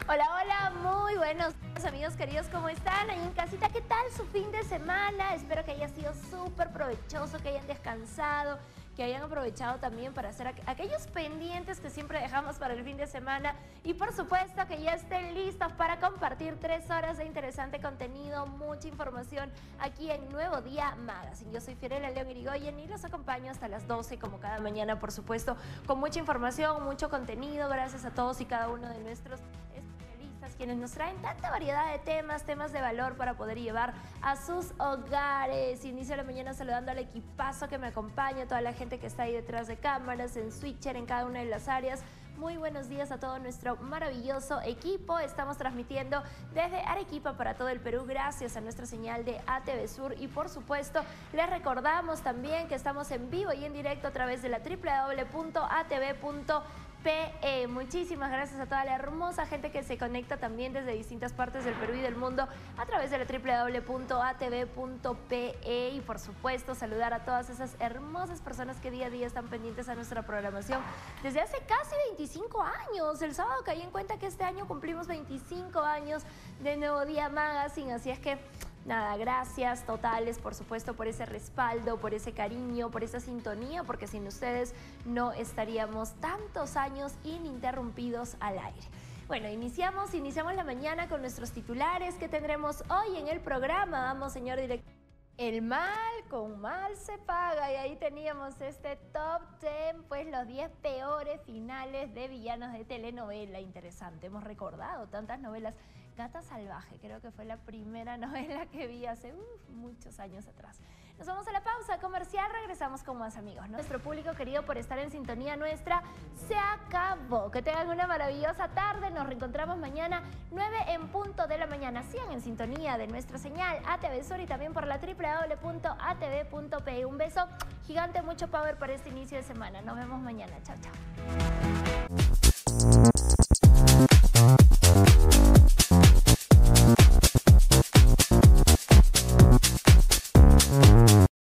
Hola, hola, muy buenos días, amigos queridos, ¿cómo están? Ahí en casita, ¿qué tal su fin de semana? Espero que haya sido súper provechoso, que hayan descansado, que hayan aprovechado también para hacer aquellos pendientes que siempre dejamos para el fin de semana y por supuesto que ya estén listos para compartir 3 horas de interesante contenido, mucha información aquí en Nuevo Día Magazine. Yo soy Fiorella León Irigoyen y los acompaño hasta las 12 como cada mañana, por supuesto, con mucha información, mucho contenido. Gracias a todos y cada uno de nuestros quienes nos traen tanta variedad de temas de valor para poder llevar a sus hogares. Inicio la mañana saludando al equipazo que me acompaña, a toda la gente que está ahí detrás de cámaras, en Switcher, en cada una de las áreas. Muy buenos días a todo nuestro maravilloso equipo. Estamos transmitiendo desde Arequipa para todo el Perú gracias a nuestra señal de ATV Sur y por supuesto les recordamos también que estamos en vivo y en directo a través de la www.atv.pe. Muchísimas gracias a toda la hermosa gente que se conecta también desde distintas partes del Perú y del mundo a través de la www.atv.pe y por supuesto saludar a todas esas hermosas personas que día a día están pendientes a nuestra programación desde hace casi 25 años. El sábado caí en cuenta que este año cumplimos 25 años de Nuevo Día Magazine, así es que nada, gracias totales, por supuesto, por ese respaldo, por ese cariño, por esa sintonía, porque sin ustedes no estaríamos tantos años ininterrumpidos al aire. Bueno, iniciamos la mañana con nuestros titulares que tendremos hoy en el programa. Vamos, señor director. El mal con mal se paga y ahí teníamos este top 10, pues los 10 peores finales de villanos de telenovela. Interesante, hemos recordado tantas novelas. Gata Salvaje, creo que fue la primera novela que vi hace muchos años atrás. Nos vamos a la pausa comercial, regresamos con más amigos. Nuestro público querido por estar en sintonía nuestra se acabó. Que tengan una maravillosa tarde, nos reencontramos mañana 9 en punto de la mañana. Sigan en sintonía de nuestra señal ATV Sur y también por la www.atv.pe. Un beso gigante, mucho power para este inicio de semana. Nos vemos mañana, chao, chao.